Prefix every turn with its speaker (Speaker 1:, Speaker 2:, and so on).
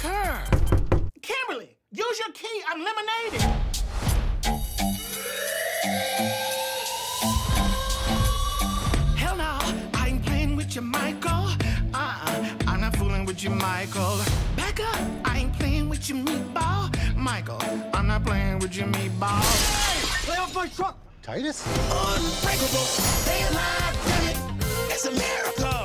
Speaker 1: her. Kimberly, use your key. I'm lemonading. Hell no, I ain't playing with you, Michael. I'm not fooling with you, Michael. Back up, I ain't playing with you, meatball. Michael, I'm not playing with you, meatball. Hey, lay off my truck.
Speaker 2: Titus?
Speaker 1: Unbreakable, they alive, damn it. It's a miracle.